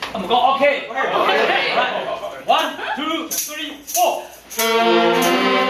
我们讲 OK。来 ，1 2 3 4。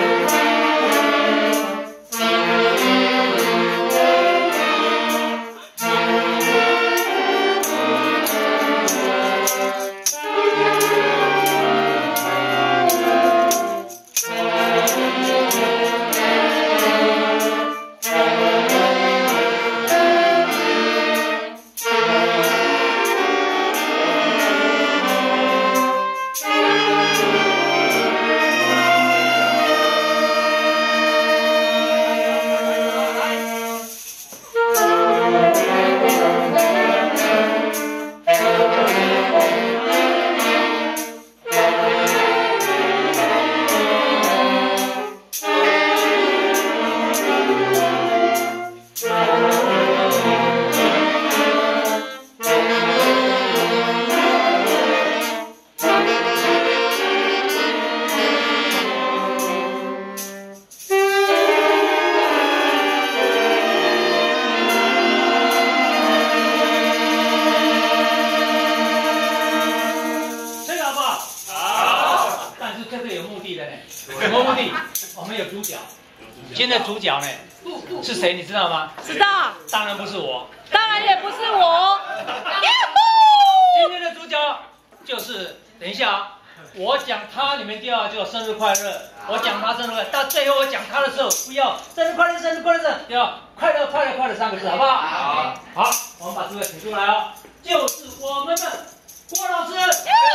什么目的？我们有主角，今天的主角呢是谁？你知道吗？ 知道。 当然不是我， 当然也不是我。 今天的主角就是等一下啊，我讲他，你们就要就生日快乐。我讲他生日快乐，到最后我讲他的时候，不要生日快乐，生日快乐，要快乐快乐快乐3个字，好不好？好。好，我们把诸位请出来哦，就是我们的郭老师。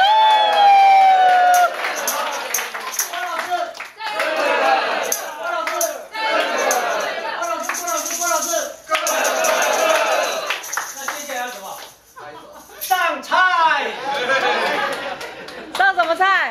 上菜， 上什么菜？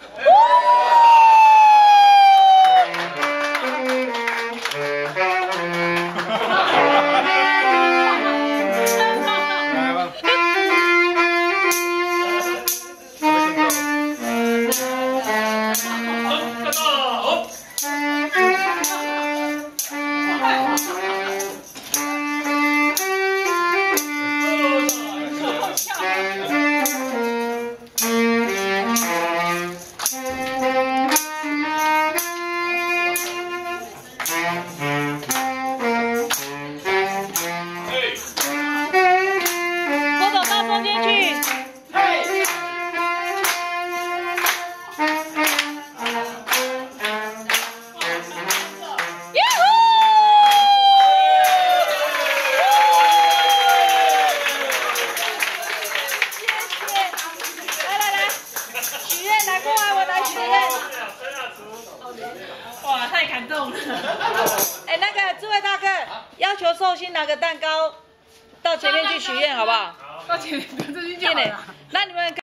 哇，太感动了！哎，那个智慧大哥，要求寿星拿个蛋糕到前面去许愿，好不好？ 到前面，这是进来。那你们。